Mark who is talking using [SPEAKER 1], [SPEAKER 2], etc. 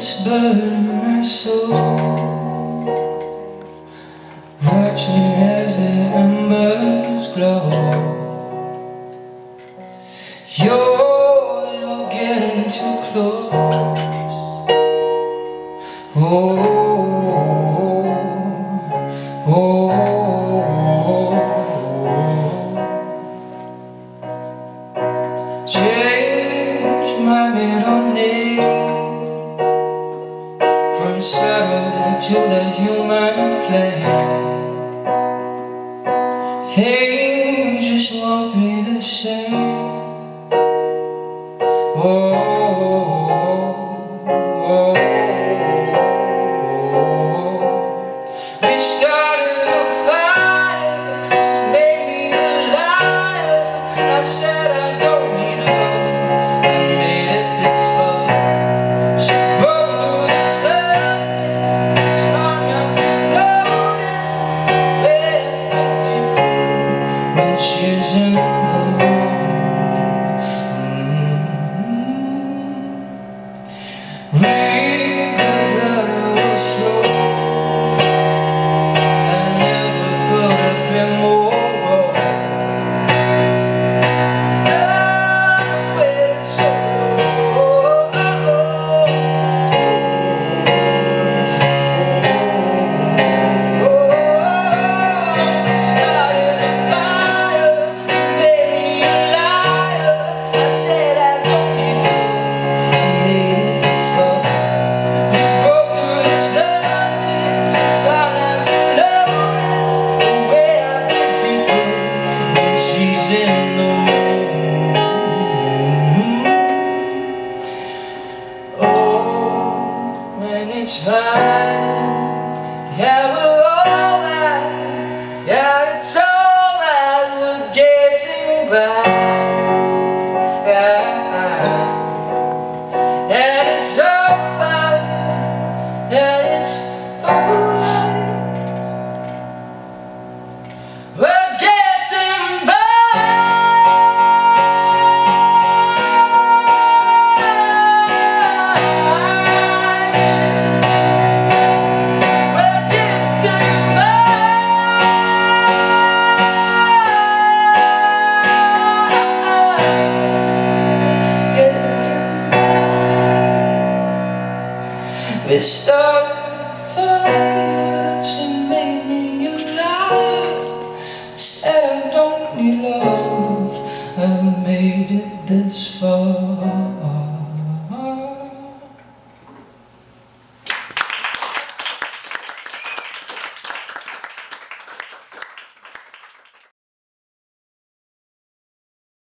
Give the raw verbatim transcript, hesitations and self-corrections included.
[SPEAKER 1] this burden in my soul, watching as the embers glow. You're, you're getting too close. Oh, oh, oh, oh. Change my middle name from satellite to the human flame. Things just won't be the same. Oh, oh, oh, oh. We started a fire, just made me a liar. I said I don't need love, I made it this far. She broke through the surface, it's hard not to notice where it's deeper when she's in the room. We got that I was strong, I never could have been more wrong. I waited so long, started a fire, made me a liar. I said I don't need love, I made it this far. We broke through the surface, it's hard not to notice the way I get deeper when she's in the room. Oh, when it's fine, yeah, we're alright. Yeah, it's alright, we're getting by. Yeah, and it's alright. Yeah, it's alright. We're getting by. We're getting by. Getting by. We started fires and made me a liar. Said I